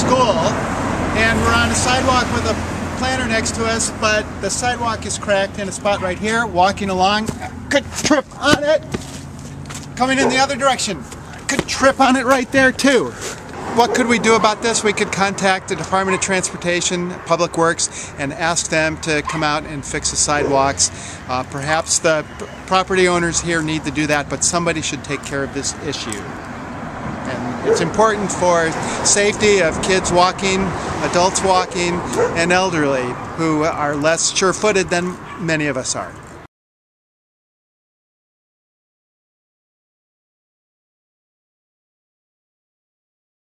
school, and we're on a sidewalk with a planter next to us, but the sidewalk is cracked in a spot right here. Walking along, could trip on it. Coming in the other direction, could trip on it right there too. What could we do about this? We could contact the Department of Transportation, Public Works, and ask them to come out and fix the sidewalks. Perhaps the property owners here need to do that, but somebody should take care of this issue. And it's important for safety of kids walking, adults walking, and elderly who are less sure-footed than many of us are.